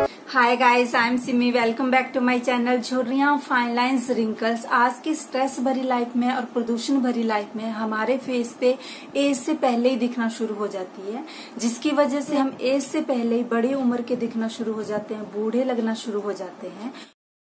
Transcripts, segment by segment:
Hi guys, I am Simi. Welcome back to my channel झुर्रियां, fine lines, wrinkles. आज की stress भरी life में और प्रदूषण भरी लाइफ में हमारे फेस पे एज से पहले ही दिखना शुरू हो जाती है, जिसकी वजह से हम एज से पहले ही बड़ी उम्र के दिखना शुरू हो जाते हैं, बूढ़े लगना शुरू हो जाते हैं।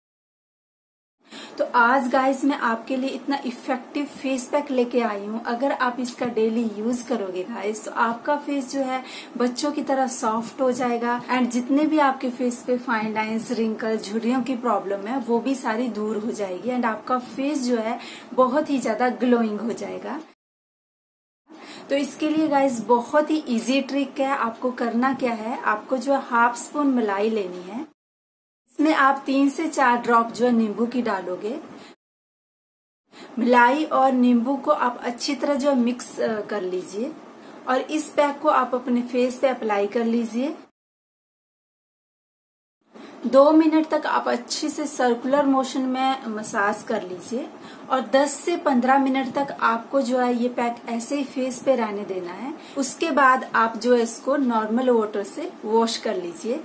तो आज गाइस मैं आपके लिए इतना इफेक्टिव फेस पैक लेके आई हूँ। अगर आप इसका डेली यूज करोगे गाइस तो आपका फेस जो है बच्चों की तरह सॉफ्ट हो जाएगा एंड जितने भी आपके फेस पे फाइन लाइंस, रिंकल, झुर्रियों की प्रॉब्लम है वो भी सारी दूर हो जाएगी एंड आपका फेस जो है बहुत ही ज्यादा ग्लोइंग हो जाएगा। तो इसके लिए गाइस बहुत ही इजी ट्रिक है। आपको करना क्या है, आपको जो है हाफ स्पून मलाई लेनी है। इसमें आप 3 से 4 ड्रॉप जो है नींबू की डालोगे। मलाई और नींबू को आप अच्छी तरह जो है मिक्स कर लीजिए और इस पैक को आप अपने फेस पे अप्लाई कर लीजिए। 2 मिनट तक आप अच्छे से सर्कुलर मोशन में मसाज कर लीजिए और 10 से 15 मिनट तक आपको जो है ये पैक ऐसे ही फेस पे रहने देना है। उसके बाद आप जो है इसको नॉर्मल वाटर से वॉश कर लीजिए।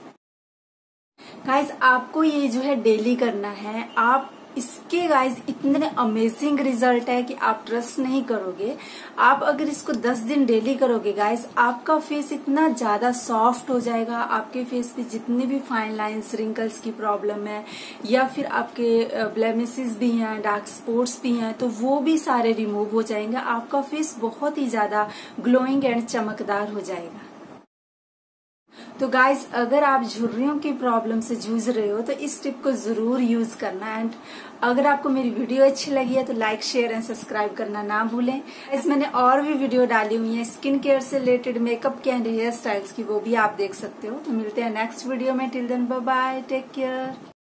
गाइज आपको ये जो है डेली करना है। आप इसके गाइज इतने अमेजिंग रिजल्ट है कि आप ट्रस्ट नहीं करोगे। आप अगर इसको 10 दिन डेली करोगे गाइज, आपका फेस इतना ज्यादा सॉफ्ट हो जाएगा। आपके फेस पे जितने भी फाइन लाइंस, रिंकल्स की प्रॉब्लम है या फिर आपके ब्लेमिसेस भी हैं, डार्क स्पॉट्स भी हैं, तो वो भी सारे रिमूव हो जाएंगे। आपका फेस बहुत ही ज्यादा ग्लोइंग एंड चमकदार हो जाएगा। तो गाइस अगर आप झुर्रियों की प्रॉब्लम से जूझ रहे हो तो इस टिप को जरूर यूज करना एंड अगर आपको मेरी वीडियो अच्छी लगी है तो लाइक, शेयर एंड सब्सक्राइब करना ना भूलें। इस मैंने और भी वीडियो डाली हुई है स्किन केयर से रिलेटेड, मेकअप के एंड हेयर स्टाइल्स की, वो भी आप देख सकते हो। तो मिलते हैं नेक्स्ट वीडियो में। Till then bye bye, take care.